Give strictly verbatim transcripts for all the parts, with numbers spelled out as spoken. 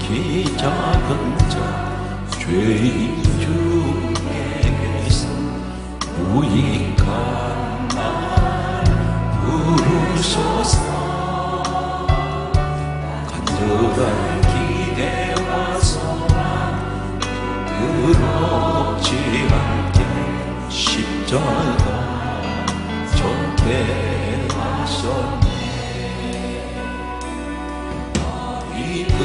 지극히 작은 자 죄인 중에게서 유익한 날 부르소서. 간절한 기대와 소망 그렇지 않게 십자가 졌게 하셨네. 이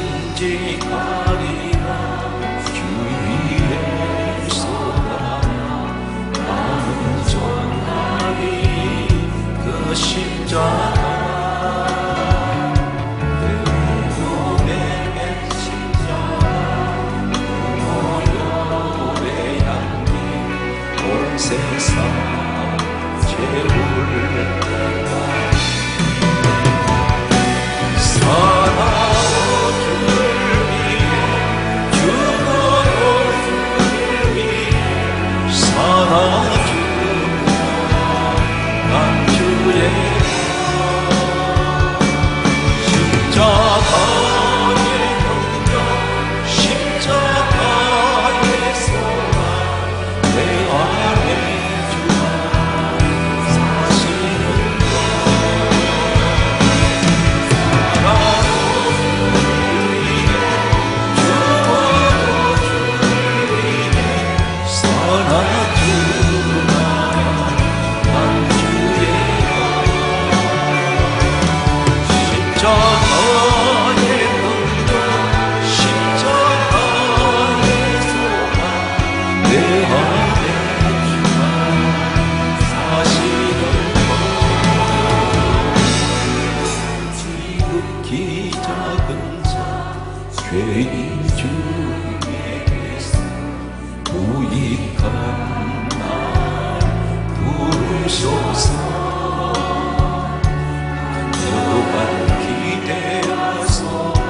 끔찍하리라 주위에 쏟아 나는 전하리 그 십자가. 내 눈에겐 십자가 너의 향기 온 세상 채울 때가 죄인 중에서 유익한 날 부르소서. 간절한 기대와 소망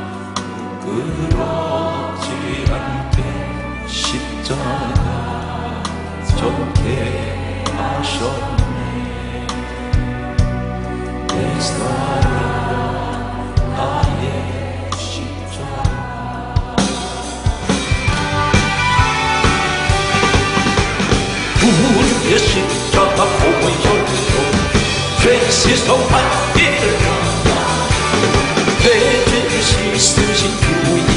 그렇지 않게 십자가 졌게 하셨네. 내 사랑 나의 우주의 십자가 복을 열고 죄 씻어만 이를 죄를 씻으신 주님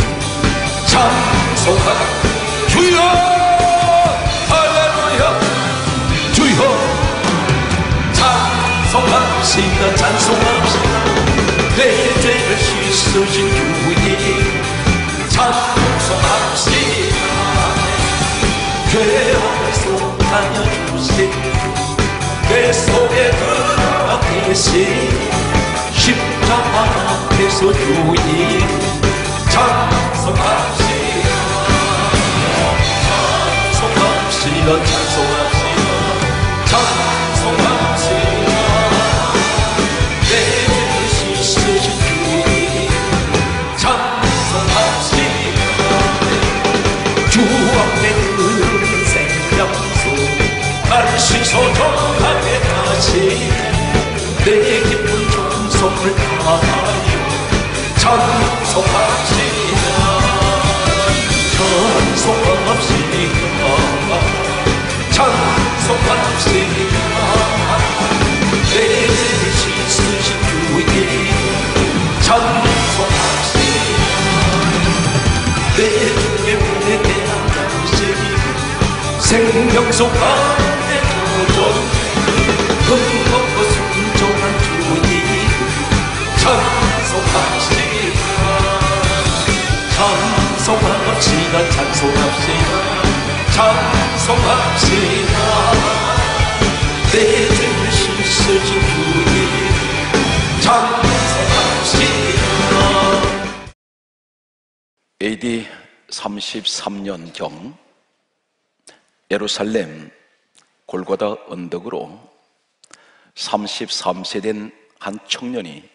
찬송하라. 주여 할렐루야. 주여 찬송합시다. 찬송합시다. 내 죄를 씻으신 주님 찬송합시다. 죄 앞에서 다녀주신 내 속에 들어가 계신 십자가 앞에서 주님 찬송합시다. 찬송합시다. 찬송합시다. 찬송합시다. 내 죄를 씻으신 주님 찬송합시다. 주 앞에 나를 씻어 정하게 하시 내 기쁜 정성을 다하여 찬송합시다. 찬송합시다. 찬송합시다. 내 죄를 씻으신 주님 찬송합시다. 내 주의 은혜 대한 감식 생명속 가운데 도전 흠없고 순종한 주님 찬송합시다. 찬송합시다. 찬송합시다. 찬송합시다. 내 죄를 씻으신 주님 찬송합시다. 에이디 삼십삼 년경 예루살렘 골고다 언덕으로 삼십삼 세 된 한 청년이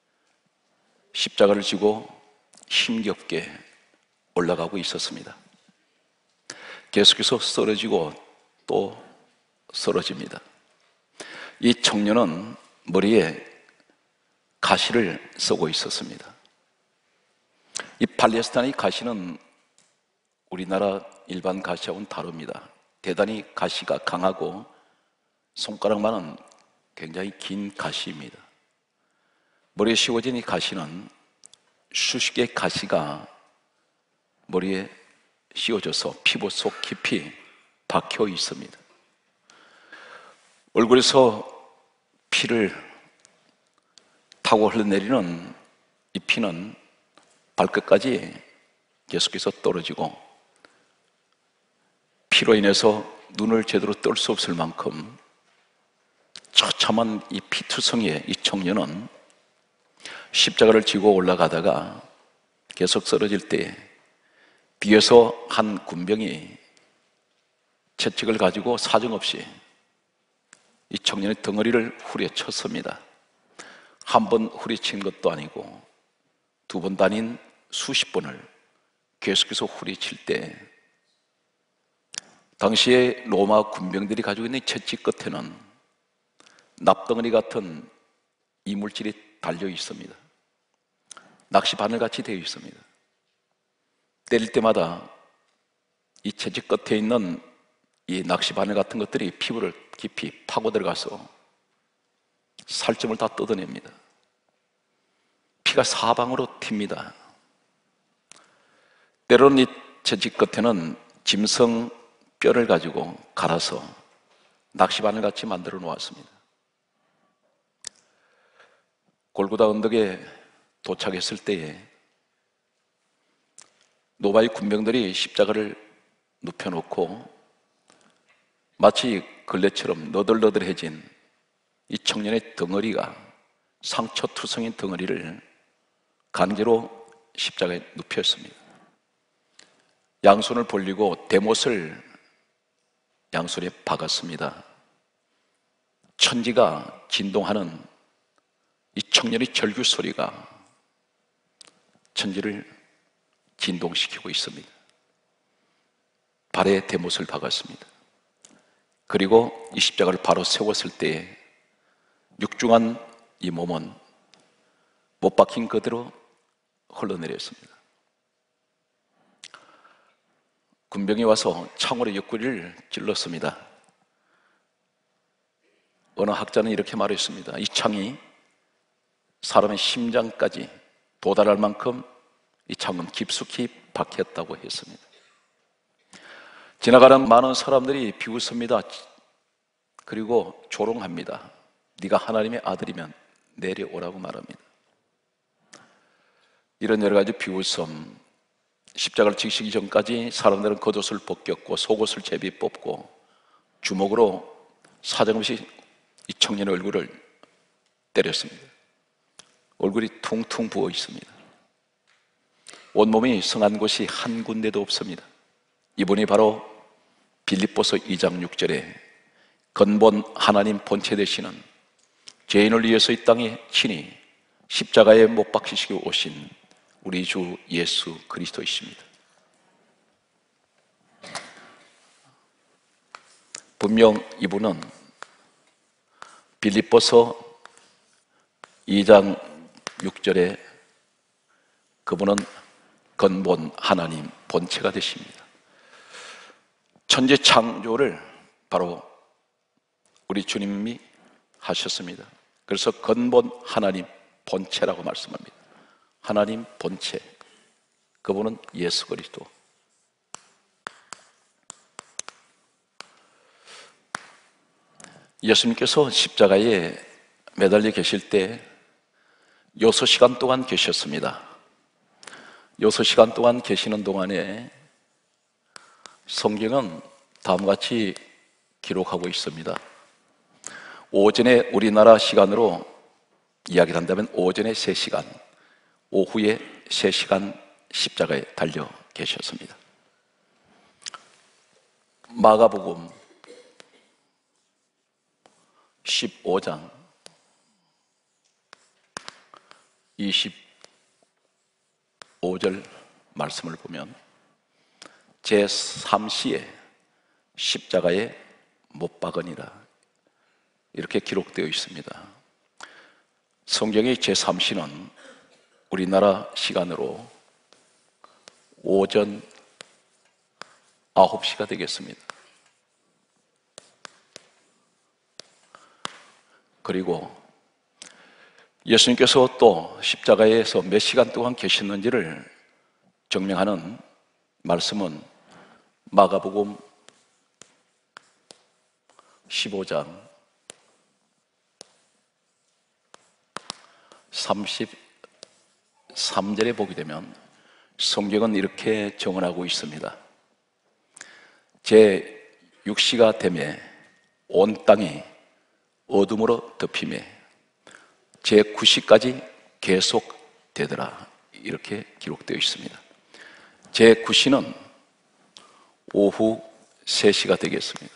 십자가를 지고 힘겹게 올라가고 있었습니다. 계속해서 쓰러지고 또 쓰러집니다. 이 청년은 머리에 가시를 쓰고 있었습니다. 이 팔레스타인의 가시는 우리나라 일반 가시하고는 다릅니다. 대단히 가시가 강하고 손가락만은 굉장히 긴 가시입니다. 머리에 씌워진 이 가시는 수십 개의 가시가 머리에 씌워져서 피부 속 깊이 박혀 있습니다. 얼굴에서 피를 타고 흘러내리는 이 피는 발끝까지 계속해서 떨어지고 피로 인해서 눈을 제대로 뜰 수 없을 만큼 처참한 이 피투성이의 이 청년은 십자가를 지고 올라가다가 계속 쓰러질 때 뒤에서 한 군병이 채찍을 가지고 사정없이 이 청년의 덩어리를 후려쳤습니다. 한 번 후려친 것도 아니고 두 번 다닌 수십 번을 계속해서 후려칠 때 당시에 로마 군병들이 가지고 있는 채찍 끝에는 납덩어리 같은 이물질이 달려 있습니다. 낚시 바늘같이 되어 있습니다. 때릴 때마다 이 채찍 끝에 있는 이 낚시 바늘 같은 것들이 피부를 깊이 파고 들어가서 살점을 다 뜯어냅니다. 피가 사방으로 튑니다. 때로는 이 채찍 끝에는 짐승 뼈를 가지고 갈아서 낚시 바늘같이 만들어 놓았습니다. 골고다 언덕에 도착했을 때에 노바의 군병들이 십자가를 눕혀놓고 마치 걸레처럼 너덜너덜해진 이 청년의 덩어리가 상처투성인 덩어리를 간계로 십자가에 눕혔습니다. 양손을 벌리고 대못을 양손에 박았습니다. 천지가 진동하는 이 청년의 절규 소리가 천지를 진동시키고 있습니다. 발에 대못을 박았습니다. 그리고 이 십자가를 바로 세웠을 때 육중한 이 몸은 못 박힌 그대로 흘러내렸습니다. 군병이 와서 창으로 옆구리를 찔렀습니다. 어느 학자는 이렇게 말했습니다. 이 창이 사람의 심장까지 도달할 만큼 이 창은 깊숙이 박혔다고 했습니다. 지나가는 많은 사람들이 비웃습니다. 그리고 조롱합니다. 네가 하나님의 아들이면 내려오라고 말합니다. 이런 여러 가지 비웃음, 십자가를 지시기 전까지 사람들은 겉옷을 벗겼고 속옷을 제비 뽑고 주먹으로 사정없이 이 청년의 얼굴을 때렸습니다. 얼굴이 퉁퉁 부어 있습니다. 온몸이 성한 곳이 한 군데도 없습니다. 이분이 바로 빌립보서 이 장 육 절에 근본 하나님 본체 되시는 죄인을 위해서 이 땅에 친히 십자가에 못 박히시고 오신 우리 주 예수 그리스도이십니다. 분명 이분은 빌립보서 이 장 육 절에 그분은 근본 하나님 본체가 되십니다. 천지 창조를 바로 우리 주님이 하셨습니다. 그래서 근본 하나님 본체라고 말씀합니다. 하나님 본체, 그분은 예수 그리스도. 예수님께서 십자가에 매달려 계실 때 여섯 시간 동안 계셨습니다. 여섯 시간 동안 계시는 동안에 성경은 다음과 같이 기록하고 있습니다. 오전에 우리나라 시간으로 이야기를 한다면 오전에 세 시간, 오후에 세 시간 십자가에 달려 계셨습니다. 마가복음 십오 장 이십오 절 말씀을 보면 제삼 시에 십자가에 못 박으니라 이렇게 기록되어 있습니다. 성경의 제삼 시는 우리나라 시간으로 오전 아홉 시가 되겠습니다. 그리고 예수님께서 또 십자가에서 몇 시간 동안 계셨는지를 증명하는 말씀은 마가복음 십오 장 삼십삼 절에 보게 되면 성경은 이렇게 정언하고 있습니다. 제육 시가 되매 온 땅이 어둠으로 덮이매 제구 시까지 계속 되더라, 이렇게 기록되어 있습니다. 제구 시는 오후 세 시가 되겠습니다.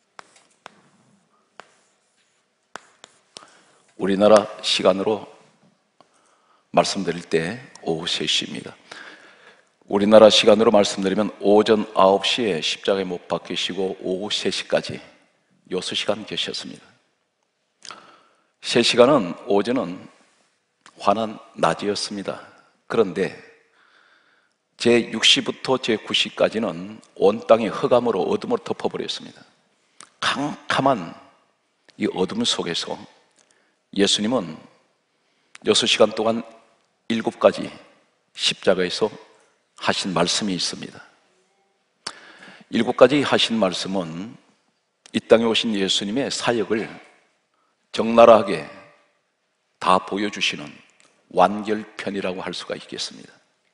우리나라 시간으로 말씀드릴 때 오후 세 시입니다. 우리나라 시간으로 말씀드리면 오전 아홉 시에 십자가에 못 박히시고 오후 세 시까지 여섯 시간 계셨습니다. 세 시간은 오전은 환한 낮이었습니다. 그런데 제육 시부터 제구 시까지는 온 땅이 흑암으로 어둠으로 덮어버렸습니다. 캄캄한 이 어둠 속에서 예수님은 여섯 시간 동안 일곱 가지 십자가에서 하신 말씀이 있습니다. 일곱 가지 하신 말씀은 이 땅에 오신 예수님의 사역을 적나라하게 다 보여주시는 완결편이라고 할 수가 있겠습니다.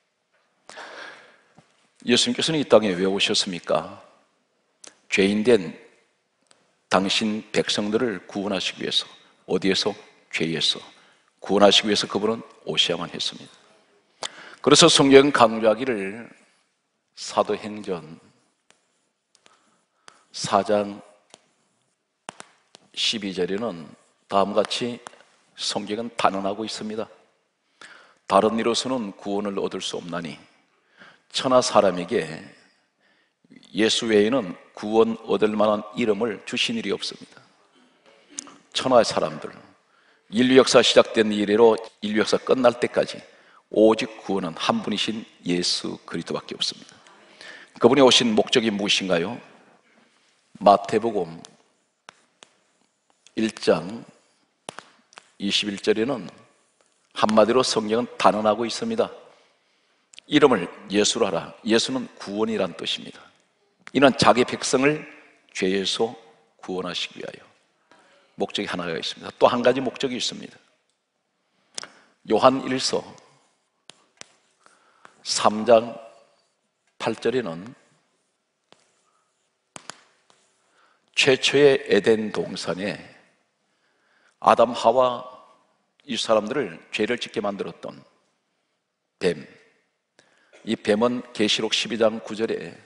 예수님께서는 이 땅에 왜 오셨습니까? 죄인된 당신 백성들을 구원하시기 위해서, 어디에서? 죄에서 구원하시기 위해서 그분은 오셔야만 했습니다. 그래서 성경 강조하기를 사도행전 사 장 십이 절에는 다음과 같이 성경은 단언하고 있습니다. 다른 이로서는 구원을 얻을 수 없나니 천하 사람에게 예수 외에는 구원 얻을 만한 이름을 주신 일이 없습니다. 천하의 사람들, 인류 역사 시작된 이래로 인류 역사 끝날 때까지 오직 구원은 한 분이신 예수 그리스도밖에 없습니다. 그분이 오신 목적이 무엇인가요? 마태복음 일 장 이십일 절에는 한마디로 성경은 단언하고 있습니다. 이름을 예수로 하라. 예수는 구원이란 뜻입니다. 이는 자기 백성을 죄에서 구원하시기 위하여. 목적이 하나가 있습니다. 또 한 가지 목적이 있습니다. 요한 일서 삼 장 팔 절에는 최초의 에덴 동산에 아담 하와 이 사람들을 죄를 짓게 만들었던 뱀, 이 뱀은 계시록 십이 장 구 절에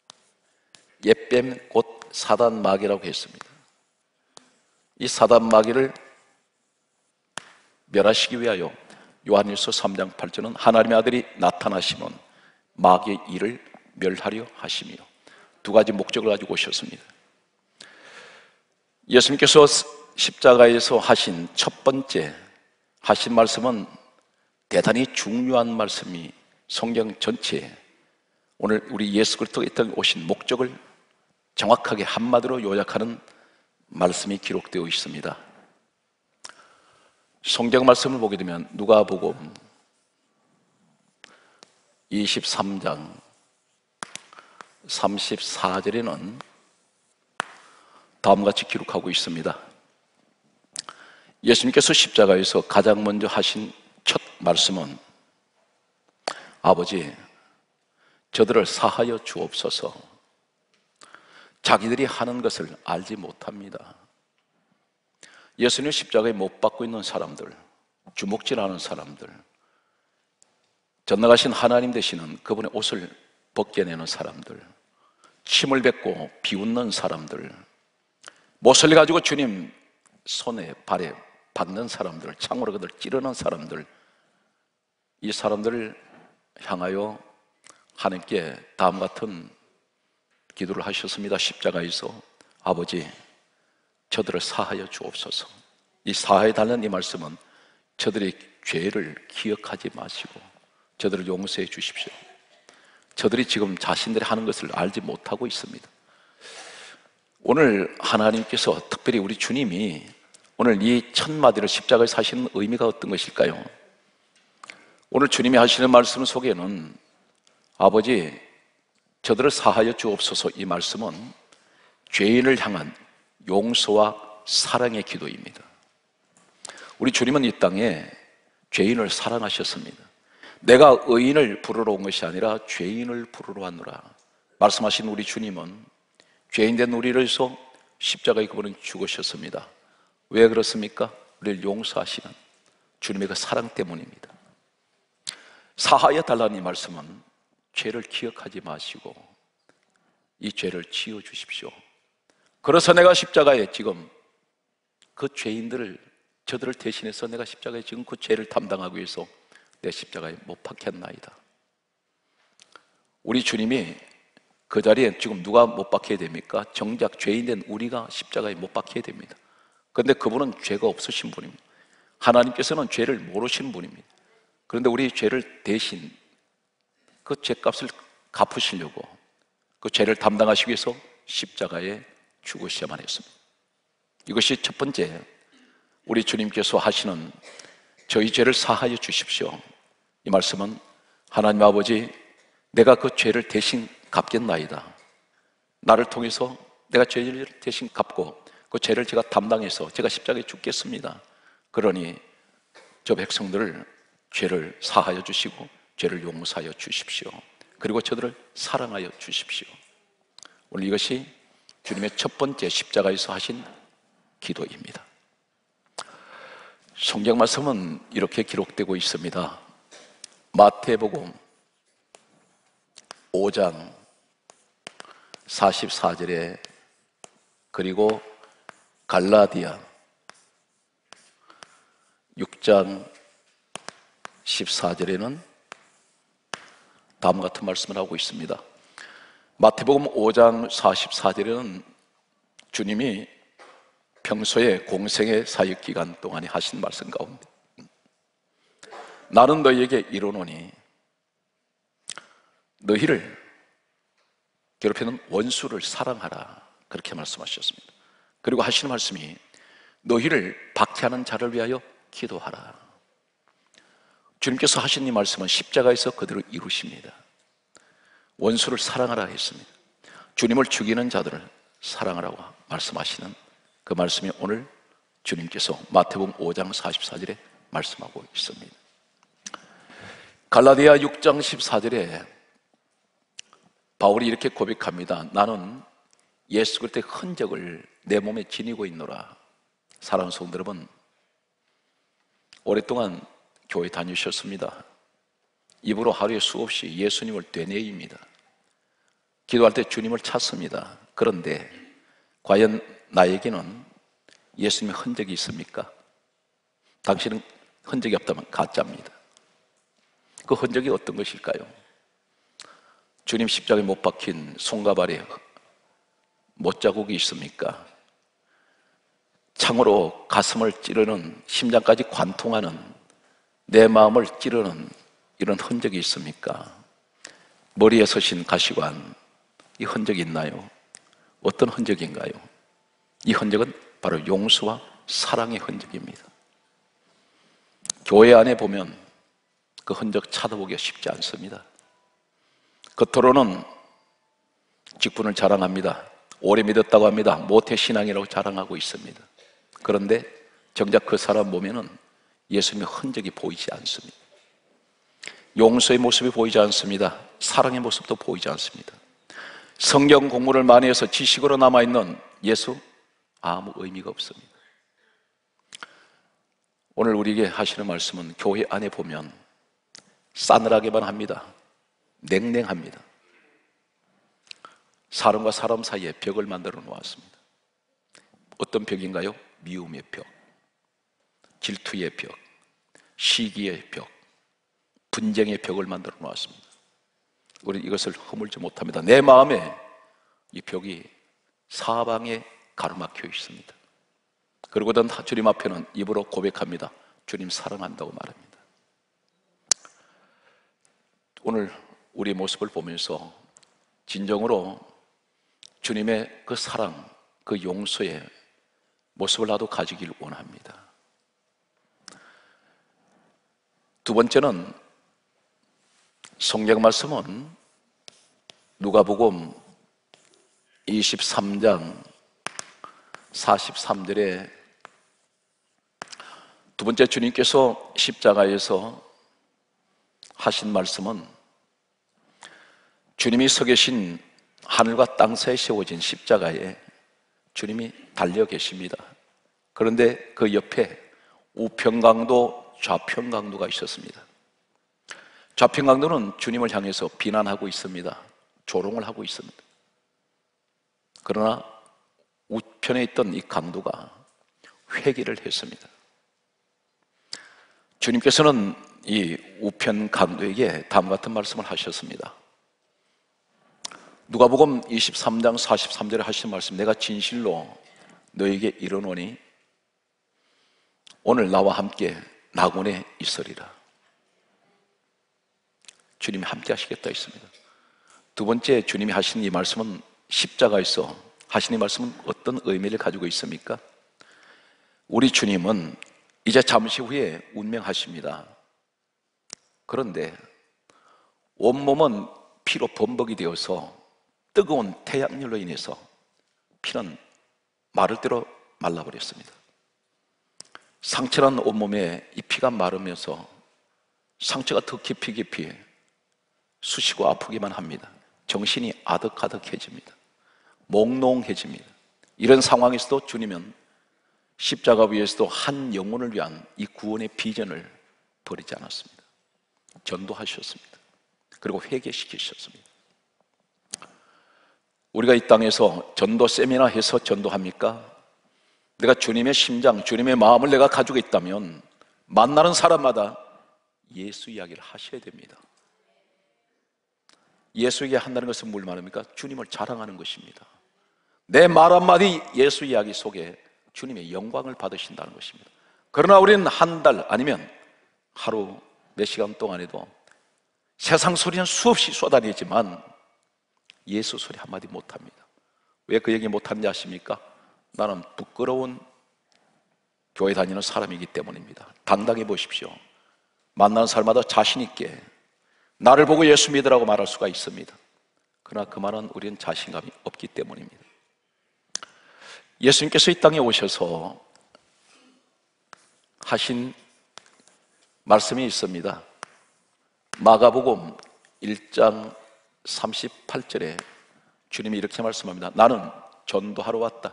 옛뱀 곧 사단 마귀라고 했습니다. 이 사단 마귀를 멸하시기 위하여 요한일서 삼 장 팔 절은 하나님의 아들이 나타나시면 마귀의 일을 멸하려 하시며, 두 가지 목적을 가지고 오셨습니다. 예수님께서 십자가에서 하신 첫 번째 하신 말씀은 대단히 중요한 말씀이 성경 전체에 오늘 우리 예수 그리스도가 오신 목적을 정확하게 한마디로 요약하는 말씀이 기록되어 있습니다. 성경 말씀을 보게 되면 누가복음 이십삼 장 삼십사 절에는 다음과 같이 기록하고 있습니다. 예수님께서 십자가에서 가장 먼저 하신 첫 말씀은 아버지, 저들을 사하여 주옵소서. 자기들이 하는 것을 알지 못합니다. 예수님 십자가에 못 박고 있는 사람들, 주먹질하는 사람들, 전나가신 하나님 되시는 그분의 옷을 벗겨내는 사람들, 침을 뱉고 비웃는 사람들, 못을 가지고 주님 손에 발에 받는 사람들, 창으로 그들 찌르는 사람들, 이 사람들을 향하여 하나님께 다음 같은 기도를 하셨습니다. 십자가에서 아버지, 저들을 사하여 주옵소서. 이 사하에 달는 이 말씀은 저들의 죄를 기억하지 마시고 저들을 용서해 주십시오. 저들이 지금 자신들이 하는 것을 알지 못하고 있습니다. 오늘 하나님께서 특별히 우리 주님이 오늘 이 첫 마디를 십자가에 사시는 의미가 어떤 것일까요? 오늘 주님이 하시는 말씀 속에는 아버지 저들을 사하여 주옵소서, 이 말씀은 죄인을 향한 용서와 사랑의 기도입니다. 우리 주님은 이 땅에 죄인을 사랑하셨습니다. 내가 의인을 부르러 온 것이 아니라 죄인을 부르러 왔노라 말씀하신 우리 주님은 죄인된 우리를 위해서 십자가에 그분은 죽으셨습니다. 왜 그렇습니까? 우리를 용서하시는 주님의 그 사랑 때문입니다. 사하여 달라는 이 말씀은 죄를 기억하지 마시고 이 죄를 지어주십시오. 그래서 내가 십자가에 지금 그 죄인들을, 저들을 대신해서 내가 십자가에 지금 그 죄를 담당하기 위해서 내 십자가에 못 박혔나이다. 우리 주님이 그 자리에 지금 누가 못 박혀야 됩니까? 정작 죄인된 우리가 십자가에 못 박혀야 됩니다. 그런데 그분은 죄가 없으신 분입니다. 하나님께서는 죄를 모르시는 분입니다. 그런데 우리 죄를 대신 그 죄값을 갚으시려고 그 죄를 담당하시기 위해서 십자가에 죽으셔야만 했습니다. 이것이 첫 번째, 우리 주님께서 하시는 저희 죄를 사하여 주십시오. 이 말씀은 하나님 아버지, 내가 그 죄를 대신 갚겠나이다. 나를 통해서 내가 죄를 대신 갚고 그 죄를 제가 담당해서 제가 십자가에 죽겠습니다. 그러니 저 백성들을 죄를 사하여 주시고 죄를 용서하여 주십시오. 그리고 저들을 사랑하여 주십시오. 오늘 이것이 주님의 첫 번째 십자가에서 하신 기도입니다. 성경 말씀은 이렇게 기록되고 있습니다. 마태복음 오 장 사십사 절에 그리고 갈라디아 육 장 십사 절에는 다음과 같은 말씀을 하고 있습니다. 마태복음 오 장 사십사 절에는 주님이 평소에 공생의 사역 기간 동안에 하신 말씀 가운데 나는 너희에게 이르노니 너희를 괴롭히는 원수를 사랑하라, 그렇게 말씀하셨습니다. 그리고 하시는 말씀이 너희를 박해하는 자를 위하여 기도하라. 주님께서 하신 이 말씀은 십자가에서 그대로 이루십니다. 원수를 사랑하라 했습니다. 주님을 죽이는 자들을 사랑하라고 말씀하시는 그 말씀이 오늘 주님께서 마태복음 오 장 사십사 절에 말씀하고 있습니다. 갈라디아 육 장 십사 절에 바울이 이렇게 고백합니다. 나는 예수 그리스도의 흔적을 내 몸에 지니고 있노라. 사랑하는 성도 여러분, 오랫동안 교회 다니셨습니다. 입으로 하루에 수없이 예수님을 되뇌입니다. 기도할 때 주님을 찾습니다. 그런데 과연 나에게는 예수님의 흔적이 있습니까? 당신은 흔적이 없다면 가짜입니다. 그 흔적이 어떤 것일까요? 주님 십자가에 못 박힌 손과 발에 못자국이 있습니까? 창으로 가슴을 찌르는, 심장까지 관통하는, 내 마음을 찌르는 이런 흔적이 있습니까? 머리에 서신 가시관, 이 흔적이 있나요? 어떤 흔적인가요? 이 흔적은 바로 용서와 사랑의 흔적입니다. 교회 안에 보면 그 흔적 찾아보기가 쉽지 않습니다. 겉으로는 직분을 자랑합니다. 오래 믿었다고 합니다. 모태신앙이라고 자랑하고 있습니다. 그런데 정작 그 사람 보면은 예수님의 흔적이 보이지 않습니다. 용서의 모습이 보이지 않습니다. 사랑의 모습도 보이지 않습니다. 성경 공부를 많이 해서 지식으로 남아있는 예수, 아무 의미가 없습니다. 오늘 우리에게 하시는 말씀은 교회 안에 보면 싸늘하게만 합니다. 냉랭합니다. 사람과 사람 사이에 벽을 만들어 놓았습니다. 어떤 벽인가요? 미움의 벽, 질투의 벽, 시기의 벽, 분쟁의 벽을 만들어 놓았습니다. 우리 이것을 허물지 못합니다. 내 마음에 이 벽이 사방에 가로막혀 있습니다. 그러고든 주님 앞에는 입으로 고백합니다. 주님 사랑한다고 말합니다. 오늘 우리 모습을 보면서 진정으로 주님의 그 사랑, 그 용서의 모습을 나도 가지길 원합니다. 두 번째는 성경 말씀은 누가복음 이십삼 장 사십삼 절에 두 번째 주님께서 십자가에서 하신 말씀은 주님이 서 계신 하늘과 땅 사이에 세워진 십자가에 주님이 달려 계십니다. 그런데 그 옆에 우편강도 좌편강도가 있었습니다. 좌편강도는 주님을 향해서 비난하고 있습니다. 조롱을 하고 있습니다. 그러나 우편에 있던 이 강도가 회개를 했습니다. 주님께서는 이 우편 강도에게 다음과 같은 말씀을 하셨습니다. 누가복음 이십삼 장 사십삼 절에 하신 말씀, 내가 진실로 너에게 이르노니 오늘 나와 함께 낙원에 있으리라. 주님이 함께 하시겠다 했습니다. 두 번째 주님이 하신 이 말씀은 십자가에서 하신 이 말씀은 어떤 의미를 가지고 있습니까? 우리 주님은 이제 잠시 후에 운명하십니다. 그런데 온몸은 피로 범벅이 되어서 뜨거운 태양열로 인해서 피는 마를 대로 말라버렸습니다. 상처난 온몸에 이 피가 마르면서 상처가 더 깊이 깊이 쑤시고 아프기만 합니다. 정신이 아득아득해집니다. 몽롱해집니다. 이런 상황에서도 주님은 십자가 위에서도 한 영혼을 위한 이 구원의 비전을 버리지 않았습니다. 전도하셨습니다. 그리고 회개시키셨습니다. 우리가 이 땅에서 전도 세미나 해서 전도합니까? 내가 주님의 심장, 주님의 마음을 내가 가지고 있다면 만나는 사람마다 예수 이야기를 하셔야 됩니다. 예수 이야기 한다는 것은 뭘 말합니까? 주님을 자랑하는 것입니다. 내 말 한마디 예수 이야기 속에 주님의 영광을 받으신다는 것입니다. 그러나 우리는 한 달 아니면 하루 몇 시간 동안에도 세상 소리는 수없이 쏟아내지만 예수 소리 한마디 못합니다. 왜 그 얘기 못하는지 아십니까? 나는 부끄러운 교회 다니는 사람이기 때문입니다. 당당히 보십시오. 만나는 사람마다 자신 있게 나를 보고 예수 믿으라고 말할 수가 있습니다. 그러나 그 말은 우리는 자신감이 없기 때문입니다. 예수님께서 이 땅에 오셔서 하신 말씀이 있습니다. 마가복음 일 장 삼십팔 절에 주님이 이렇게 말씀합니다. 나는 전도하러 왔다.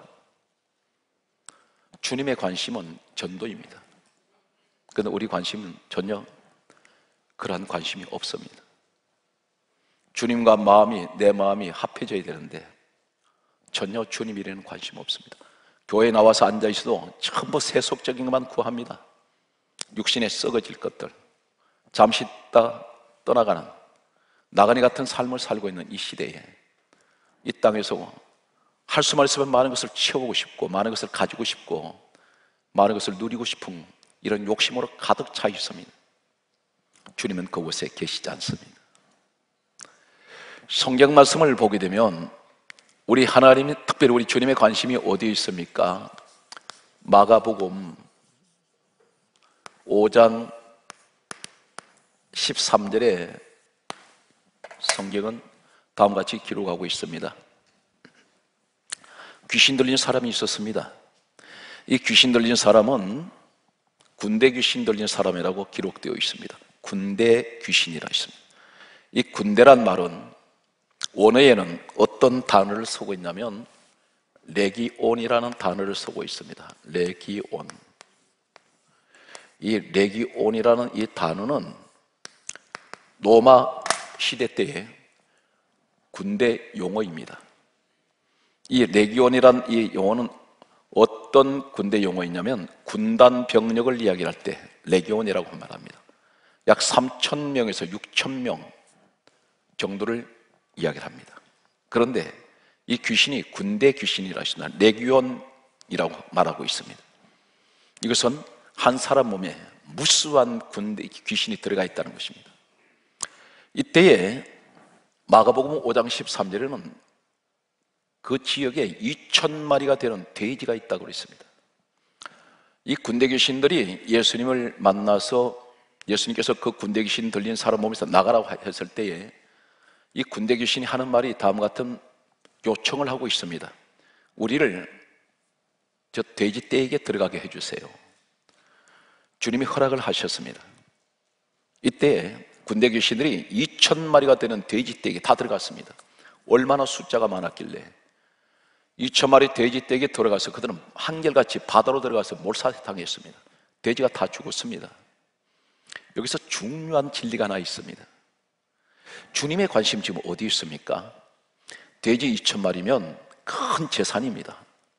주님의 관심은 전도입니다. 그런데 우리 관심은 전혀 그러한 관심이 없습니다. 주님과 마음이, 내 마음이 합해져야 되는데 전혀 주님이라는 관심 없습니다. 교회에 나와서 앉아있어도 전부 세속적인 것만 구합니다. 육신에 썩어질 것들, 잠시 있다 떠나가는 나가니 같은 삶을 살고 있는 이 시대에 이 땅에서 할 수만 있으면 많은 것을 채우고 싶고 많은 것을 가지고 싶고 많은 것을 누리고 싶은 이런 욕심으로 가득 차 있습니다. 주님은 그곳에 계시지 않습니다. 성경 말씀을 보게 되면 우리 하나님이, 특별히 우리 주님의 관심이 어디에 있습니까? 마가복음 오 장 십삼 절에 성경은 다음과 같이 기록하고 있습니다. 귀신 들린 사람이 있었습니다. 이 귀신 들린 사람은 군대 귀신 들린 사람이라고 기록되어 있습니다. 군대 귀신이라 있습니다. 이 군대란 말은 원어에는 어떤 단어를 쓰고 있냐면 레기온이라는 단어를 쓰고 있습니다. 레기온. 이 레기온이라는 이 단어는 로마 시대 때의 군대 용어입니다. 이 레기온이라는 이 용어는 어떤 군대 용어이냐면 군단 병력을 이야기할 때 레기온이라고 말합니다. 약 삼천 명에서 육천 명 정도를 이야기를 합니다. 그런데 이 귀신이 군대 귀신이라 했습니다. 레기온이라고 말하고 있습니다. 이것은 한 사람 몸에 무수한 군대 귀신이 들어가 있다는 것입니다. 이때에 마가복음 오 장 십삼 절에는 그 지역에 이천 마리가 되는 돼지가 있다고 그랬습니다. 이 군대 귀신들이 예수님을 만나서 예수님께서 그 군대 귀신 들린 사람 몸에서 나가라고 했을 때에 이 군대 귀신이 하는 말이 다음과 같은 요청을 하고 있습니다. 우리를 저 돼지 떼에게 들어가게 해주세요. 주님이 허락을 하셨습니다. 이때 군대 귀신들이 이천 마리가 되는 돼지 떼에게 다 들어갔습니다. 얼마나 숫자가 많았길래 이천 마리 돼지 떼에게 들어가서 그들은 한결같이 바다로 들어가서 몰살당했습니다. 돼지가 다 죽었습니다. 여기서 중요한 진리가 하나 있습니다. 주님의 관심 지금 어디 있습니까? 돼지 이천 마리면 큰 재산입니다.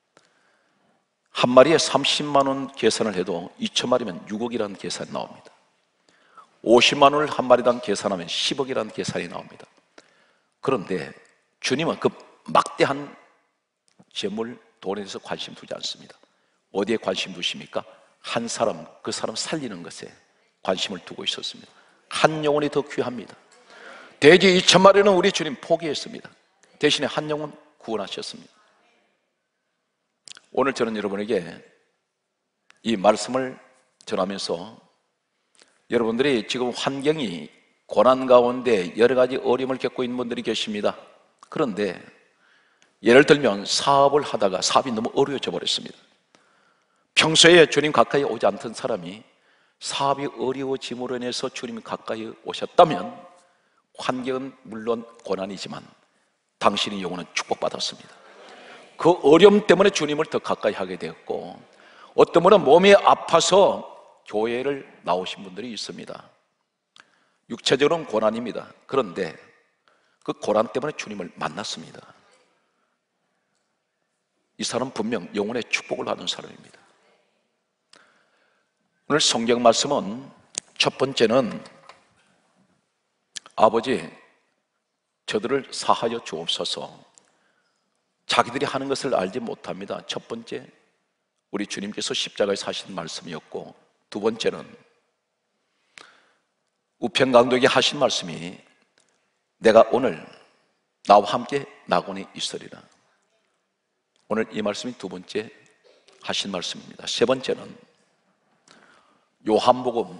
한 마리에 삼십만 원 계산을 해도 이천 마리면 육억이라는 계산이 나옵니다. 오십만 원을 한 마리당 계산하면 십억이라는 계산이 나옵니다. 그런데 주님은 그 막대한 재물, 돈에 대해서 관심 두지 않습니다. 어디에 관심 두십니까? 한 사람, 그 사람 살리는 것에 관심을 두고 있었습니다. 한 영혼이 더 귀합니다. 돼지 이천 마리는 우리 주님 포기했습니다. 대신에 한 영혼 구원하셨습니다. 오늘 저는 여러분에게 이 말씀을 전하면서 여러분들이 지금 환경이 고난 가운데 여러 가지 어려움을 겪고 있는 분들이 계십니다. 그런데 예를 들면 사업을 하다가 사업이 너무 어려워져 버렸습니다. 평소에 주님 가까이 오지 않던 사람이 사업이 어려워짐으로 인해서 주님 가까이 오셨다면 환경은 물론 고난이지만 당신의 영혼은 축복받았습니다. 그 어려움 때문에 주님을 더 가까이 하게 되었고, 어떤 분은 몸이 아파서 교회를 나오신 분들이 있습니다. 육체적으로는 고난입니다. 그런데 그 고난 때문에 주님을 만났습니다. 이 사람은 분명 영혼의 축복을 받은 사람입니다. 오늘 성경 말씀은 첫 번째는 아버지 저들을 사하여 주옵소서. 자기들이 하는 것을 알지 못합니다. 첫 번째 우리 주님께서 십자가에서 하신 말씀이었고, 두 번째는 우편강도에게 하신 말씀이 내가 오늘 나와 함께 낙원에 있으리라. 오늘 이 말씀이 두 번째 하신 말씀입니다. 세 번째는 요한복음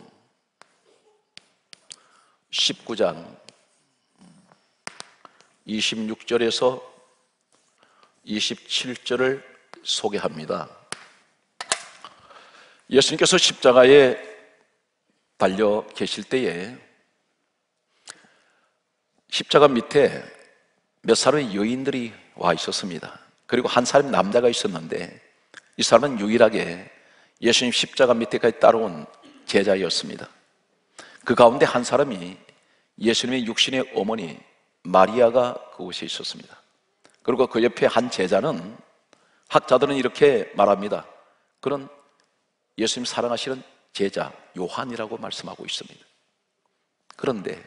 십구 장 이십육 절에서 이십칠 절을 소개합니다. 예수님께서 십자가에 달려 계실 때에 십자가 밑에 몇 사람의 여인들이 와 있었습니다. 그리고 한 사람 남자가 있었는데 이 사람은 유일하게 예수님 십자가 밑에까지 따라온 제자였습니다. 그 가운데 한 사람이 예수님의 육신의 어머니 마리아가 그곳에 있었습니다. 그리고 그 옆에 한 제자는, 학자들은 이렇게 말합니다. 그런 예수님 사랑하시는 제자 요한이라고 말씀하고 있습니다. 그런데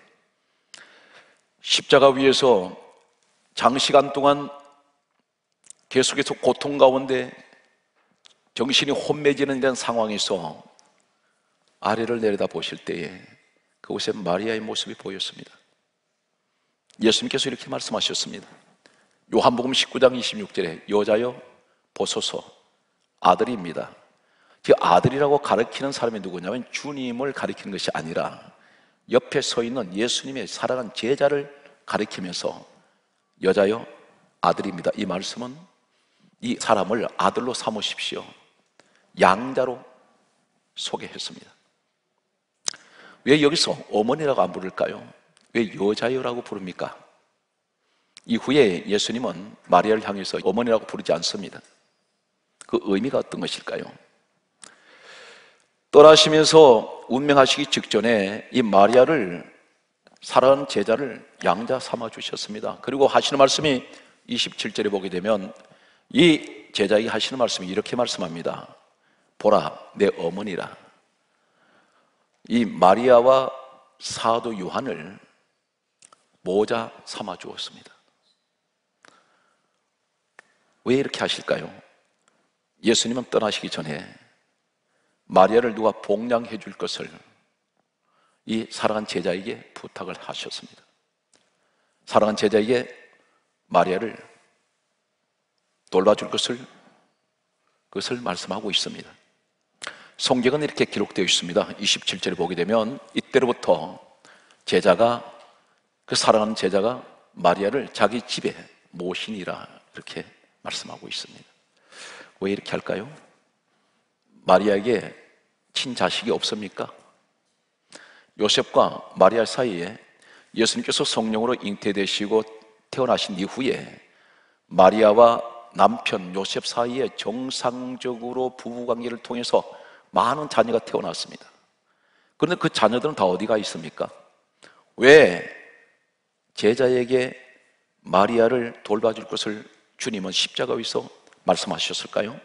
십자가 위에서 장시간 동안 계속해서 고통 가운데 정신이 혼매지는 이런 상황에서 아래를 내려다 보실 때에 그곳에 마리아의 모습이 보였습니다. 예수님께서 이렇게 말씀하셨습니다. 요한복음 십구 장 이십육 절에 여자여 보소서 아들입니다. 그 아들이라고 가리키는 사람이 누구냐면 주님을 가리키는 것이 아니라 옆에 서 있는 예수님의 사랑하는 제자를 가리키면서 여자여 아들입니다. 이 말씀은 이 사람을 아들로 삼으십시오, 양자로 소개했습니다. 왜 여기서 어머니라고 안 부를까요? 왜 여자여라고 부릅니까? 이후에 예수님은 마리아를 향해서 어머니라고 부르지 않습니다. 그 의미가 어떤 것일까요? 떠나시면서 운명하시기 직전에 이 마리아를, 사랑하는 제자를 양자 삼아 주셨습니다. 그리고 하시는 말씀이 이십칠 절에 보게 되면 이 제자에게 하시는 말씀이 이렇게 말씀합니다. 보라 내 어머니라. 이 마리아와 사도 요한을 모자 삼아 주었습니다. 왜 이렇게 하실까요? 예수님은 떠나시기 전에 마리아를 누가 복양해 줄 것을 이 사랑하는 제자에게 부탁을 하셨습니다. 사랑하는 제자에게 마리아를 돌봐줄 것을 그것을 말씀하고 있습니다. 성경은 이렇게 기록되어 있습니다. 이십칠 절에 보게 되면 이때로부터 제자가 그 사랑하는 제자가 마리아를 자기 집에 모시니라 이렇게 말씀하고 있습니다. 왜 이렇게 할까요? 마리아에게 친자식이 없습니까? 요셉과 마리아 사이에 예수님께서 성령으로 잉태되시고 태어나신 이후에 마리아와 남편 요셉 사이에 정상적으로 부부관계를 통해서 많은 자녀가 태어났습니다. 그런데 그 자녀들은 다 어디가 있습니까? 왜 제자에게 마리아를 돌봐줄 것을 주님은 십자가에서 말씀하셨을까요?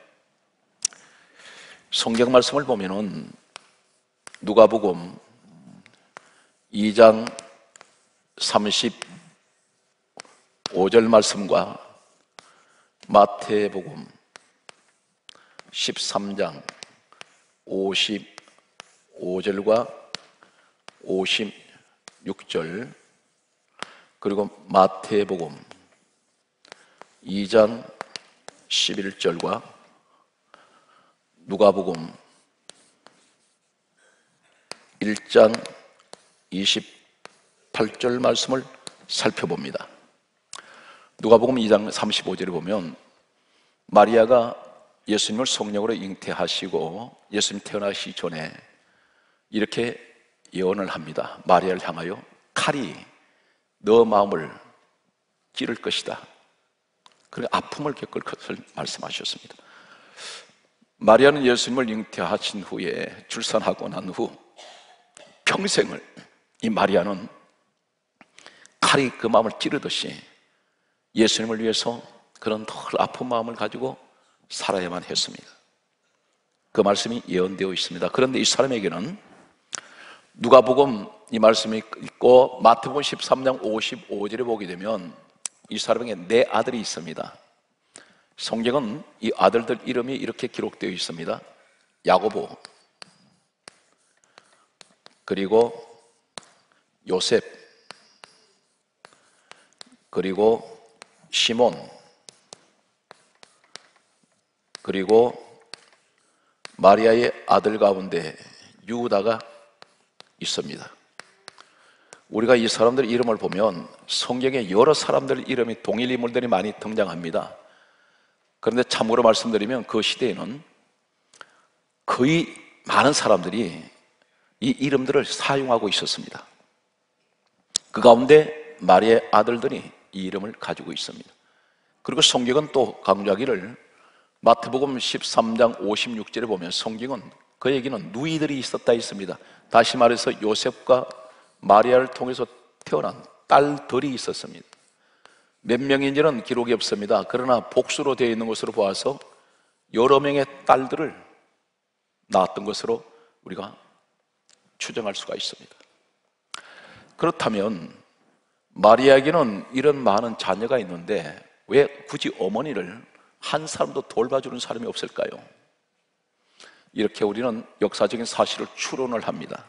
성경 말씀을 보면은 누가복음 이 장 삼십오 절 말씀과 마태복음 십삼 장 오십오 절과 오십육 절, 그리고 마태복음 이 장 십일 절과 누가복음 일 장 이십팔 절 말씀을 살펴봅니다. 누가복음 이 장 삼십오 절에 보면 마리아가 예수님을 성령으로 잉태하시고 예수님 태어나시기 전에 이렇게 예언을 합니다. 마리아를 향하여 칼이 너 마음을 찌를 것이다. 그리고 아픔을 겪을 것을 말씀하셨습니다. 마리아는 예수님을 잉태하신 후에 출산하고 난 후 평생을 이 마리아는 칼이 그 마음을 찌르듯이 예수님을 위해서 그런 덜 아픈 마음을 가지고 살아야만 했습니다. 그 말씀이 예언되어 있습니다. 그런데 이 사람에게는 누가복음 이 말씀이 있고 마태복음 십삼 장 오십오 절에 보게 되면 이 사람에게 네 아들이 있습니다. 성경은 이 아들들 이름이 이렇게 기록되어 있습니다. 야고보, 그리고 요셉, 그리고 시몬, 그리고 마리아의 아들 가운데 유다가 있습니다. 우리가 이 사람들 이름을 보면 성경에 여러 사람들 이름이 동일 인물들이 많이 등장합니다. 그런데 참고로 말씀드리면 그 시대에는 거의 많은 사람들이 이 이름들을 사용하고 있었습니다. 그 가운데 마리아의 아들들이 이 이름을 가지고 있습니다. 그리고 성경은 또 강조하기를 마태복음 십삼 장 오십육 절에 보면 성경은 그에게는 누이들이 있었다 했습니다. 다시 말해서 요셉과 마리아를 통해서 태어난 딸들이 있었습니다. 몇 명인지는 기록이 없습니다. 그러나 복수로 되어 있는 것으로 보아서 여러 명의 딸들을 낳았던 것으로 우리가 추정할 수가 있습니다. 그렇다면 마리아에게는 이런 많은 자녀가 있는데 왜 굳이 어머니를 한 사람도 돌봐주는 사람이 없을까요? 이렇게 우리는 역사적인 사실을 추론을 합니다.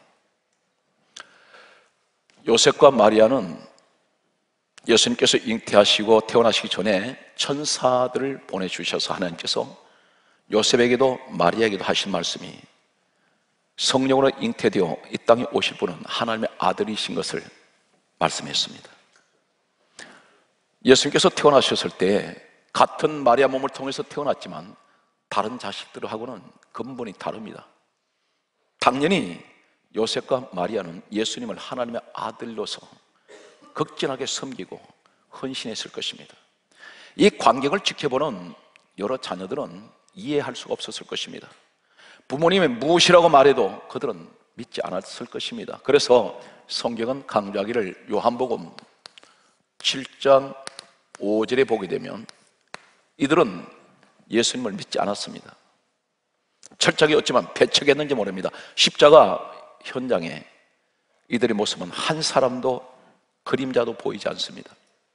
요셉과 마리아는 예수님께서 잉태하시고 태어나시기 전에 천사들을 보내주셔서 하나님께서 요셉에게도 마리아에게도 하신 말씀이 성령으로 잉태되어 이 땅에 오실 분은 하나님의 아들이신 것을 말씀했습니다. 예수님께서 태어나셨을 때 같은 마리아 몸을 통해서 태어났지만 다른 자식들하고는 근본이 다릅니다. 당연히 요셉과 마리아는 예수님을 하나님의 아들로서 극진하게 섬기고 헌신했을 것입니다. 이 광경을 지켜보는 여러 자녀들은 이해할 수가 없었을 것입니다. 부모님이 무엇이라고 말해도 그들은 믿지 않았을 것입니다. 그래서 성경은 강조하기를 요한복음 칠 장 오 절에 보게 되면 이들은 예수님을 믿지 않았습니다. 철저하게 어찌만 배척했는지 모릅니다. 십자가 현장에 이들의 모습은 한 사람도 그림자도 보이지 않습니다.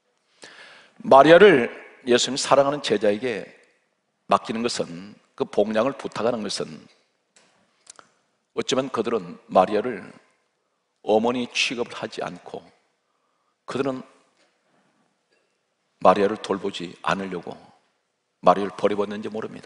마리아를 예수님 사랑하는 제자에게 맡기는 것은, 그 복량을 부탁하는 것은 어쩌면 그들은 마리아를 어머니 취급을 하지 않고 그들은 마리아를 돌보지 않으려고 마리아를 버려봤는지 모릅니다.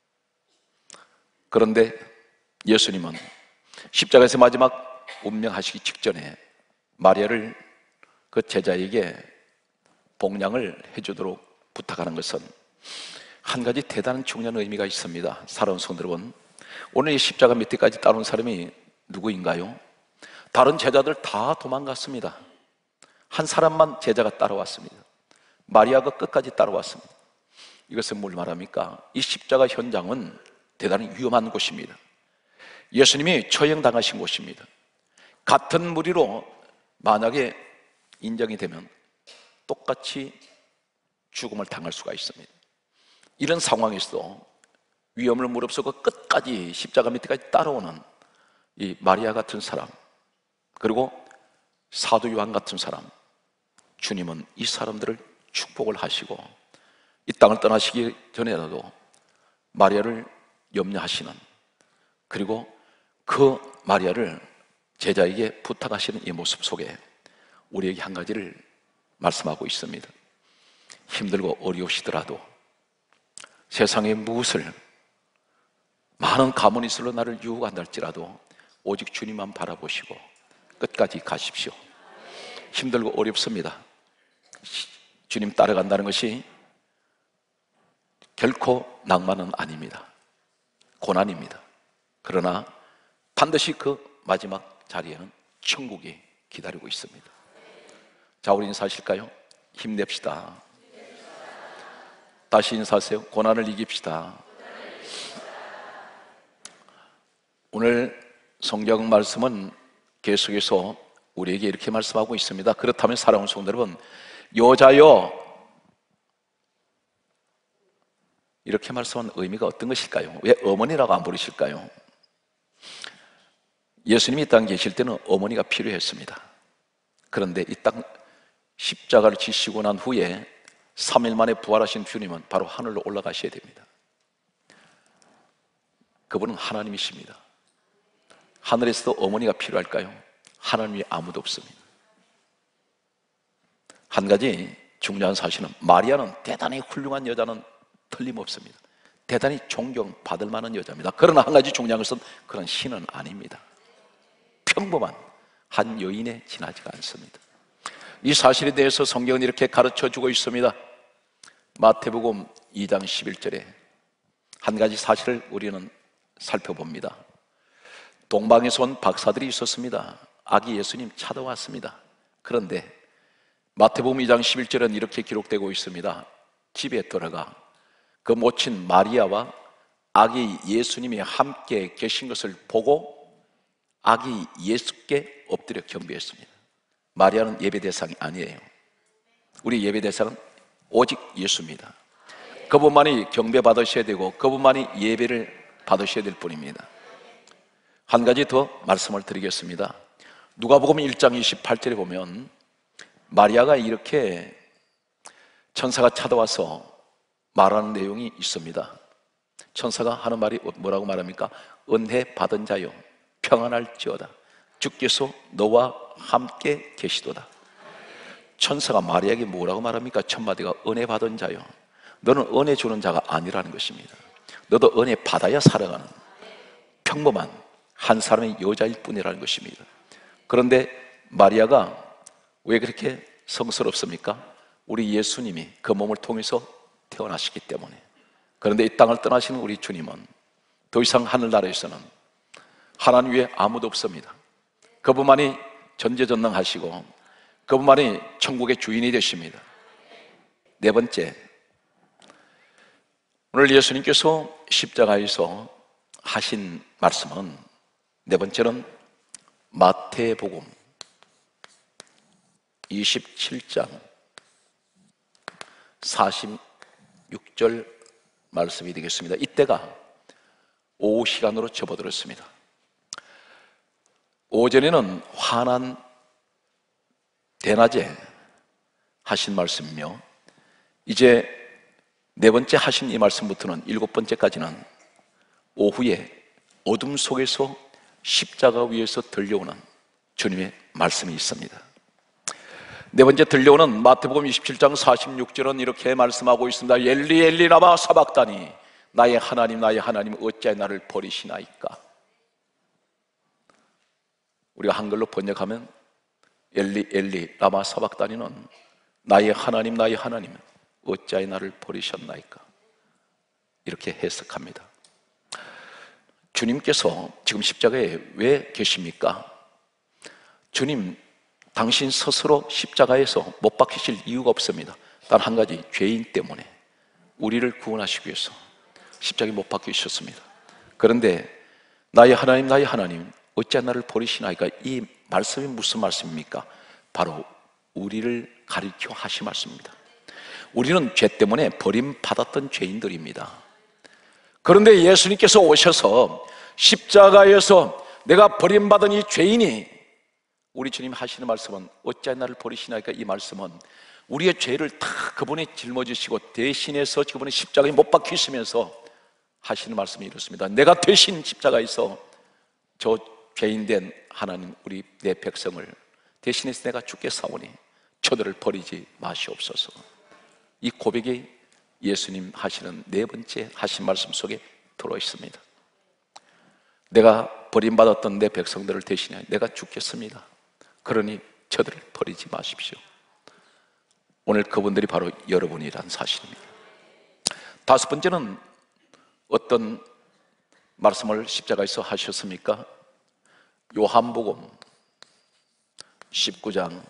그런데 예수님은 십자가에서 마지막 운명하시기 직전에 마리아를 그 제자에게 복양을 해주도록 부탁하는 것은 한 가지 대단한 중요한 의미가 있습니다. 사랑하는 성도 여러분, 오늘 이 십자가 밑에까지 따라온 사람이 누구인가요? 다른 제자들 다 도망갔습니다. 한 사람만 제자가 따라왔습니다. 마리아가 끝까지 따라왔습니다. 이것은 뭘 말합니까? 이 십자가 현장은 대단히 위험한 곳입니다. 예수님이 처형당하신 곳입니다. 같은 무리로 만약에 인정이 되면 똑같이 죽음을 당할 수가 있습니다. 이런 상황에서도 위험을 무릅쓰고 끝까지 십자가 밑에까지 따라오는 이 마리아 같은 사람, 그리고 사도 요한 같은 사람, 주님은 이 사람들을 축복을 하시고 이 땅을 떠나시기 전에라도 마리아를 염려하시는, 그리고 그 마리아를 제자에게 부탁하시는 이 모습 속에 우리에게 한 가지를 말씀하고 있습니다. 힘들고 어려우시더라도 세상의 무엇을 많은 가문이 있을로 나를 유혹한다 할지라도 오직 주님만 바라보시고 끝까지 가십시오. 힘들고 어렵습니다. 주님 따라간다는 것이 결코 낭만은 아닙니다. 고난입니다. 그러나 반드시 그 마지막 자리에는 천국이 기다리고 있습니다. 자, 우리 인사하실까요? 힘냅시다. 다시 인사하세요. 고난을 이깁시다. 오늘 성경 말씀은 계속해서 우리에게 이렇게 말씀하고 있습니다. 그렇다면 사랑하는 성도 여러분, 여자여, 이렇게 말씀한 의미가 어떤 것일까요? 왜 어머니라고 안 부르실까요? 예수님이 이 땅에 계실 때는 어머니가 필요했습니다. 그런데 이 땅 십자가를 지시고 난 후에 삼 일 만에 부활하신 주님은 바로 하늘로 올라가셔야 됩니다. 그분은 하나님이십니다. 하늘에서도 어머니가 필요할까요? 하나님 위에 아무도 없습니다. 한 가지 중요한 사실은 마리아는 대단히 훌륭한 여자는 틀림없습니다. 대단히 존경받을 만한 여자입니다. 그러나 한 가지 중요한 것은 그런 신은 아닙니다. 평범한 한 여인에 지나지가 않습니다. 이 사실에 대해서 성경은 이렇게 가르쳐주고 있습니다. 마태복음 이 장 십일 절에 한 가지 사실을 우리는 살펴봅니다. 동방에서 온 박사들이 있었습니다. 아기 예수님 찾아왔습니다. 그런데 마태복음 이 장 십일 절은 이렇게 기록되고 있습니다. 집에 들어가 그 모친 마리아와 아기 예수님이 함께 계신 것을 보고 아기 예수께 엎드려 경배했습니다. 마리아는 예배 대상이 아니에요. 우리 예배 대상은 오직 예수입니다. 그분만이 경배 받으셔야 되고 그분만이 예배를 받으셔야 될 뿐입니다. 한 가지 더 말씀을 드리겠습니다. 누가복음 일 장 이십팔 절에 보면 마리아가 이렇게 천사가 찾아와서 말하는 내용이 있습니다. 천사가 하는 말이 뭐라고 말합니까? 은혜 받은 자여 평안할지어다. 주께서 너와 함께 계시도다. 천사가 마리아에게 뭐라고 말합니까? 첫 마디가 은혜 받은 자여, 너는 은혜 주는 자가 아니라는 것입니다. 너도 은혜 받아야 살아가는 평범한 한 사람의 여자일 뿐이라는 것입니다. 그런데 마리아가 왜 그렇게 성스럽습니까? 우리 예수님이 그 몸을 통해서 태어나시기 때문에. 그런데 이 땅을 떠나시는 우리 주님은 더 이상 하늘나라에서는 하나님 외에 아무도 없습니다. 그분만이 전지전능하시고 그분만이 천국의 주인이 되십니다. 네 번째, 오늘 예수님께서 십자가에서 하신 말씀은, 네 번째는 마태복음 이십칠 장 사십육 절 말씀이 되겠습니다. 이때가 오후 시간으로 접어들었습니다. 오전에는 환한 대낮에 하신 말씀이며 이제 네 번째 하신 이 말씀부터는 일곱 번째까지는 오후에 어둠 속에서 십자가 위에서 들려오는 주님의 말씀이 있습니다. 네 번째 들려오는 마태복음 이십칠 장 사십육 절은 이렇게 말씀하고 있습니다. 엘리 엘리 라마 사박다니, 나의 하나님 나의 하나님 어찌하여 나를 버리시나이까. 우리가 한글로 번역하면 엘리 엘리 라마 사박다니는 나의 하나님 나의 하나님 어찌하여 나를 버리셨나이까, 이렇게 해석합니다. 주님께서 지금 십자가에 왜 계십니까? 주님 당신 스스로 십자가에서 못 박히실 이유가 없습니다. 단 한 가지, 죄인 때문에 우리를 구원하시기 위해서 십자가에 못 박히셨습니다. 그런데 나의 하나님 나의 하나님 어찌하여 나를 버리시나이까, 이 말씀이 무슨 말씀입니까? 바로 우리를 가리켜 하신 말씀입니다. 우리는 죄 때문에 버림받았던 죄인들입니다. 그런데 예수님께서 오셔서 십자가에서 내가 버림받은 이 죄인이, 우리 주님 하시는 말씀은 어찌하여 나를 버리시나이까, 이 말씀은 우리의 죄를 다 그분이 짊어지시고 대신해서 그분이 십자가에 못 박히시면서 하시는 말씀이 이렇습니다. 내가 대신 십자가에서 저 죄인된 하나님 우리 내 백성을 대신해서 내가 죽게 싸우니 저들을 버리지 마시옵소서. 이 고백이 예수님 하시는 네 번째 하신 말씀 속에 들어있습니다. 내가 버림받았던 내 백성들을 대신해 내가 죽겠습니다. 그러니 저들을 버리지 마십시오. 오늘 그분들이 바로 여러분이란 사실입니다. 다섯 번째는 어떤 말씀을 십자가에서 하셨습니까? 요한복음 십구 장,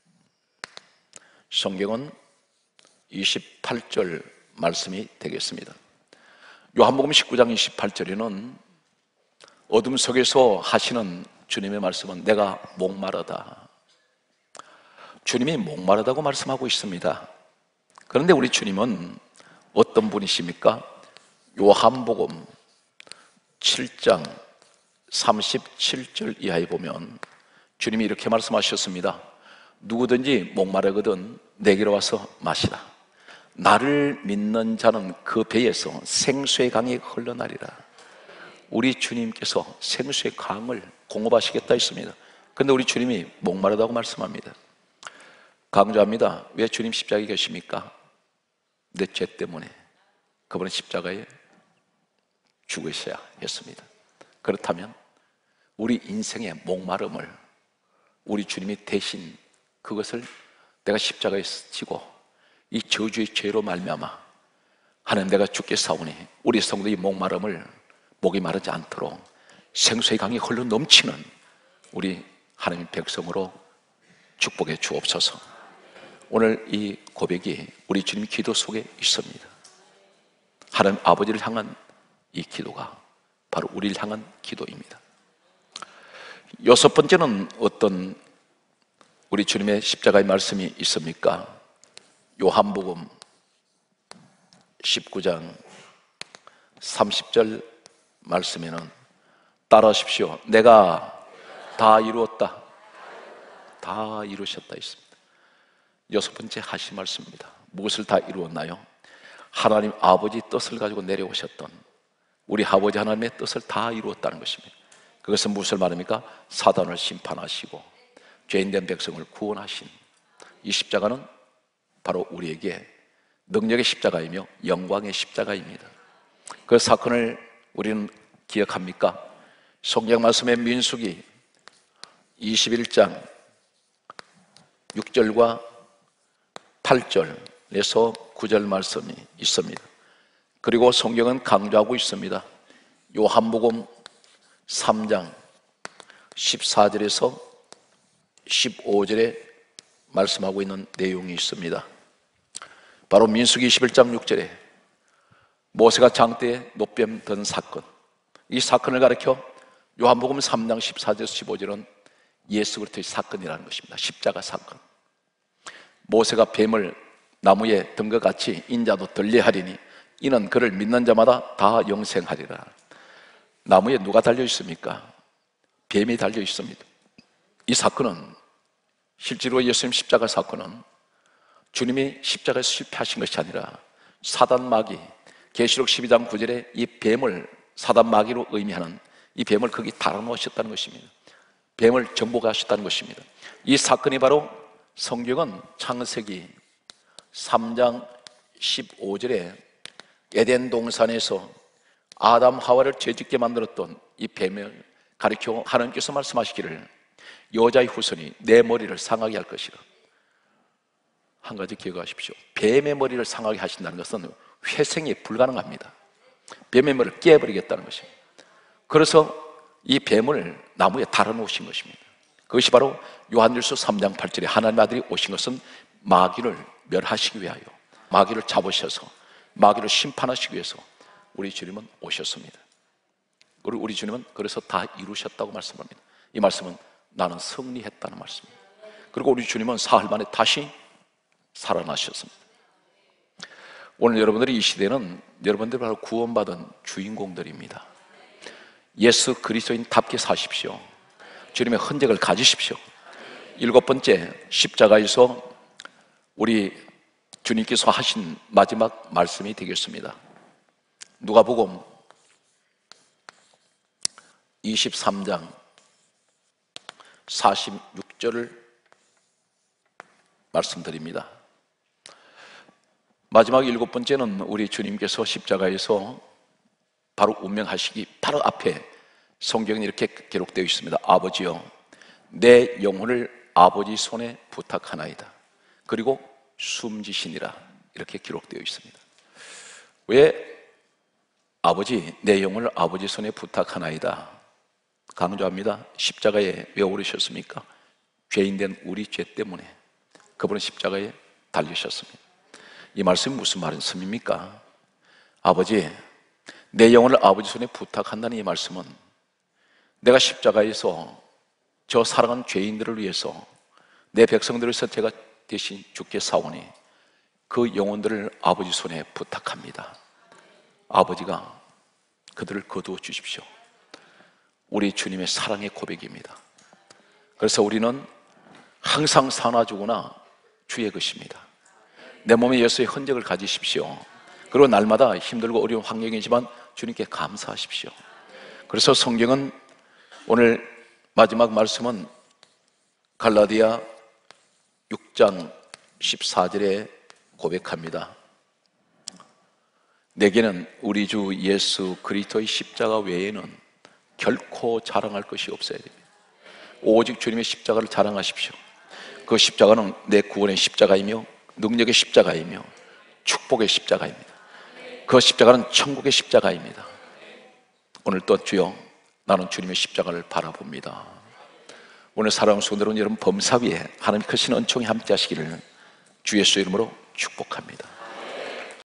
성경은 이십팔 절 말씀이 되겠습니다. 요한복음 십구 장 이십팔 절에는 어둠 속에서 하시는 주님의 말씀은 내가 목마르다. 주님이 목마르다고 말씀하고 있습니다. 그런데 우리 주님은 어떤 분이십니까? 요한복음 칠 장 삼십칠 절 이하에 보면 주님이 이렇게 말씀하셨습니다. 누구든지 목마르거든 내게로 와서 마시라. 나를 믿는 자는 그 배에서 생수의 강이 흘러나리라. 우리 주님께서 생수의 강을 공급하시겠다 했습니다. 그런데 우리 주님이 목마르다고 말씀합니다. 강조합니다. 왜 주님 십자가에 계십니까? 내 죄 때문에 그분은 십자가에 죽으셔야 했습니다. 그렇다면 우리 인생의 목마름을 우리 주님이 대신 그것을 내가 십자가에 지고 이 저주의 죄로 말미암아 하나님 내가 죽게 싸우니 우리 성도의 목마름을 목이 마르지 않도록 생수의 강이 흘러 넘치는 우리 하나님 백성으로 축복해 주옵소서. 오늘 이 고백이 우리 주님 기도 속에 있습니다. 하나님 아버지를 향한 이 기도가 바로 우리를 향한 기도입니다. 여섯 번째는 어떤 우리 주님의 십자가의 말씀이 있습니까? 요한복음 십구 장 삼십 절 말씀에는 따라하십시오. 내가 다 이루었다. 다 이루셨다 있습니다. 여섯 번째 하신 말씀입니다. 무엇을 다 이루었나요? 하나님 아버지 뜻을 가지고 내려오셨던 우리 아버지 하나님의 뜻을 다 이루었다는 것입니다. 그것은 무엇을 말합니까? 사단을 심판하시고 죄인된 백성을 구원하신 이 십자가는 바로 우리에게 능력의 십자가이며 영광의 십자가입니다. 그 사건을 우리는 기억합니까? 성경 말씀의 민수기 이십일 장 육 절과 팔 절에서 구 절 말씀이 있습니다. 그리고 성경은 강조하고 있습니다. 요한복음 삼 장 십사 절에서 십오 절에 말씀하고 있는 내용이 있습니다. 바로 민수기 이십일 장 육 절에 모세가 장대에 노뱀 든 사건, 이 사건을 가리켜 요한복음 삼 장 십사 절에서 십오 절은 예수 그리스도의 사건이라는 것입니다. 십자가 사건. 모세가 뱀을 나무에 든 것 같이 인자도 들리하리니 이는 그를 믿는 자마다 다 영생하리라. 나무에 누가 달려 있습니까? 뱀이 달려 있습니다. 이 사건은 실제로 예수님 십자가 사건은 주님이 십자가에서 실패하신 것이 아니라 사단 마귀, 계시록 십이 장 구 절에 이 뱀을 사단 마귀로 의미하는 이 뱀을 거기 달아놓으셨다는 것입니다. 뱀을 정복하셨다는 것입니다. 이 사건이 바로 성경은 창세기 삼 장 십오 절에 에덴 동산에서 아담 하와를 죄짓게 만들었던 이 뱀을 가리켜 하나님께서 말씀하시기를 여자의 후손이 내 머리를 상하게 할 것이라. 한 가지 기억하십시오. 뱀의 머리를 상하게 하신다는 것은 회생이 불가능합니다. 뱀의 머리를 깨버리겠다는 것입니다. 그래서 이 뱀을 나무에 달아놓으신 것입니다. 그것이 바로 요한일서 삼 장 팔 절에 하나님의 아들이 오신 것은 마귀를 멸하시기 위하여, 마귀를 잡으셔서 마귀를 심판하시기 위해서 우리 주님은 오셨습니다. 그리고 우리 주님은 그래서 다 이루셨다고 말씀합니다. 이 말씀은 나는 승리했다는 말씀입니다. 그리고 우리 주님은 사흘 만에 다시 살아나셨습니다. 오늘 여러분들이 이 시대는 여러분들이 바로 구원받은 주인공들입니다. 예수 그리스도인답게 사십시오. 주님의 흔적을 가지십시오. 일곱 번째, 십자가에서 우리 주님께서 하신 마지막 말씀이 되겠습니다. 누가복음 이십삼 장 사십육 절을 말씀드립니다. 마지막 일곱 번째는 우리 주님께서 십자가에서 바로 운명하시기 바로 앞에 성경에 이렇게 기록되어 있습니다. 아버지여, 내 영혼을 아버지 손에 부탁하나이다. 그리고 숨지시니라, 이렇게 기록되어 있습니다. 왜 아버지, 내 영혼을 아버지 손에 부탁하나이다 강조합니다. 십자가에 왜 오르셨습니까? 죄인된 우리 죄 때문에 그분은 십자가에 달리셨습니다. 이 말씀이 무슨 말씀입니까? 아버지, 내 영혼을 아버지 손에 부탁한다는 이 말씀은 내가 십자가에서 저 사랑하는 죄인들을 위해서 내 백성들을 위해서 제가 대신 죽게 싸우니 그 영혼들을 아버지 손에 부탁합니다. 아버지가 그들을 거두어 주십시오. 우리 주님의 사랑의 고백입니다. 그래서 우리는 항상 사나 죽으나 주의 것입니다. 내 몸에 예수의 흔적을 가지십시오. 그리고 날마다 힘들고 어려운 환경이지만 주님께 감사하십시오. 그래서 성경은 오늘 마지막 말씀은 갈라디아 육 장 십사 절에 고백합니다. 내게는 우리 주 예수 그리스도의 십자가 외에는 결코 자랑할 것이 없어야 됩니다. 오직 주님의 십자가를 자랑하십시오. 그 십자가는 내 구원의 십자가이며 능력의 십자가이며 축복의 십자가입니다. 그 십자가는 천국의 십자가입니다. 오늘 또 주여, 나는 주님의 십자가를 바라봅니다. 오늘 사랑하는 성도들은 여러분 범사 위에 하나님 크신 은총이 함께 하시기를 주 예수의 이름으로 축복합니다.